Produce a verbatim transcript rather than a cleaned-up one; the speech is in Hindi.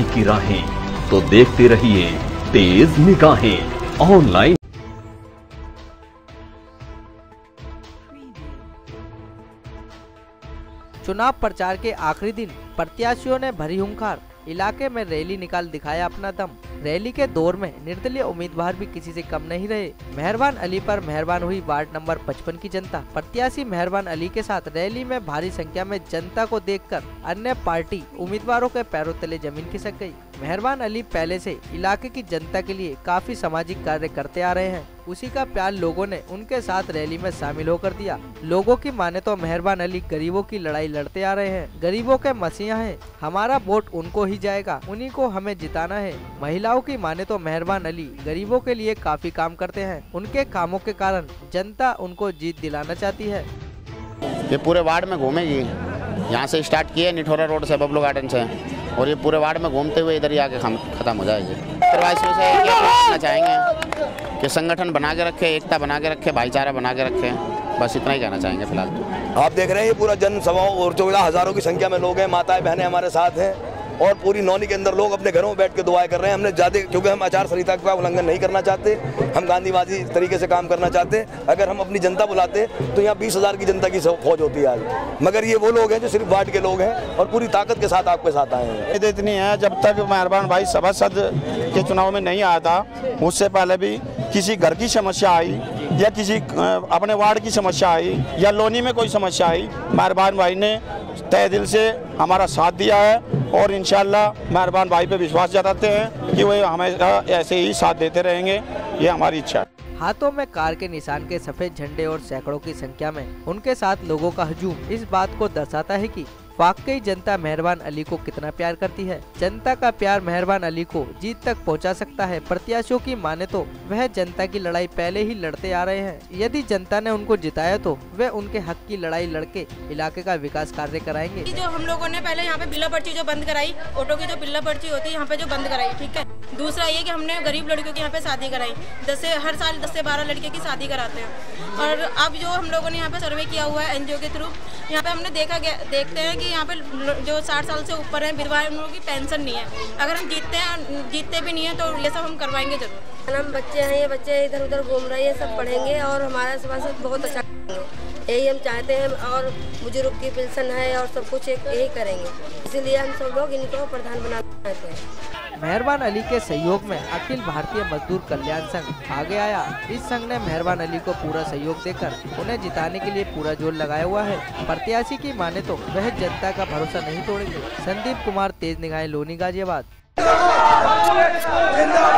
की राहें, तो देखते रहिए तेज निगाहें ऑनलाइन। चुनाव प्रचार के आखिरी दिन प्रत्याशियों ने भरी हुंकार, इलाके में रैली निकाल दिखाया अपना दम। रैली के दौर में निर्दलीय उम्मीदवार भी किसी से कम नहीं रहे। मेहरबान अली पर मेहरबान हुई वार्ड नंबर पचपन की जनता। प्रत्याशी मेहरबान अली के साथ रैली में भारी संख्या में जनता को देखकर अन्य पार्टी उम्मीदवारों के पैरों तले जमीन खिसक गई। मेहरबान अली पहले से इलाके की जनता के लिए काफी सामाजिक कार्य करते आ रहे हैं। उसी का प्यार लोगों ने उनके साथ रैली में शामिल होकर दिया। लोगों की माने तो मेहरबान अली गरीबों की लड़ाई लड़ते आ रहे हैं। गरीबों के मसीहा हैं, हमारा वोट उनको ही जाएगा, उन्हीं को हमें जिताना है। महिलाओं की माने तो मेहरबान अली गरीबों के लिए काफी काम करते हैं। उनके कामों के कारण जनता उनको जीत दिलाना चाहती है। ये पूरे वार्ड में घूमेगी, यहाँ से स्टार्ट किए निठोरा रोड से बबलू गार्डन से, और ये पूरे वार्ड में घूमते हुए इधर ही आके खत्म हो जाएगी। प्रवासियों से ये कहना चाहेंगे कि संगठन बना के रखे, एकता बना के रखे, भाईचारा बना के रखे, बस इतना ही कहना चाहेंगे फिलहाल। आप देख रहे हैं ये पूरा जन सभाओं और चौदह हजारों की संख्या में लोग हैं, माताएं बहनें हमारे साथ हैं, और पूरी नौनी के अंदर लोग अपने घरों में बैठ के दुआएं कर रहे हैं। हमने ज्यादा, क्योंकि हम आचार संहिता का उल्लंघन नहीं करना चाहते, हम गांधीवादी तरीके से काम करना चाहते। अगर हम अपनी जनता बुलाते तो यहाँ बीस हजार की जनता की फौज होती है आज, मगर ये वो लोग हैं जो सिर्फ वार्ड के लोग हैं और पूरी ताकत के साथ आपके साथ आए हैं। इतनी है, जब तक मेहरबान भाई सभासद के चुनाव में नहीं आया था, उससे पहले भी किसी घर की समस्या आई या किसी अपने वार्ड की समस्या आई या लोनी में कोई समस्या आई, मेहरबान भाई ने तहे दिल से हमारा साथ दिया है और इंशाल्लाह मेहरबान भाई पे विश्वास जताते हैं कि वो हमेशा ऐसे ही साथ देते रहेंगे, ये हमारी इच्छा है। हाथों में कार के निशान के सफेद झंडे और सैकड़ों की संख्या में उनके साथ लोगों का हजूम इस बात को दर्शाता है कि वाकई जनता मेहरबान अली को कितना प्यार करती है। जनता का प्यार मेहरबान अली को जीत तक पहुंचा सकता है। प्रत्याशियों की माने तो वह जनता की लड़ाई पहले ही लड़ते आ रहे हैं। यदि जनता ने उनको जिताया तो वह उनके हक की लड़ाई लड़के इलाके का विकास कार्य कराएंगे। जो हम लोगों ने पहले यहाँ पे बिल्ला पर्ची जो बंद कराई, ऑटो की जो बिल्ला पर्ची होती है यहाँ पे जो बंद कराई, ठीक है। दूसरा ये कि हमने गरीब लड़कियों की यहाँ पे शादी कराई, दस से हर साल दस से बारह लड़कियों की शादी कराते हैं। और अब जो हम लोगों ने यहाँ पे सर्वे किया हुआ है एनजीओ के थ्रू, यहाँ पे हमने देखा देखते हैं कि यहाँ पे जो साठ साल से ऊपर हैं विधवा, उन लोगों की पेंशन नहीं है। अगर हम जीतते हैं, जीतते भी नहीं है तो ये सब हम करवाएंगे जरूर। हम बच्चे हैं, ये बच्चे इधर उधर घूम रहे हैं, सब पढ़ेंगे और हमारा सभासद बहुत अच्छा करेंगे, यही हम चाहते हैं। और बुजुर्ग की पेंशन है और सब कुछ यही करेंगे, इसीलिए हम सब लोग इनको प्रधान बनाना चाहते हैं। मेहरबान अली के सहयोग में अखिल भारतीय मजदूर कल्याण संघ आगे आया। इस संघ ने मेहरबान अली को पूरा सहयोग देकर उन्हें जिताने के लिए पूरा जोर लगाया हुआ है। प्रत्याशी की माने तो वह जनता का भरोसा नहीं तोड़ेंगे। संदीप कुमार, तेज निगाहें, लोनी, गाजियाबाद।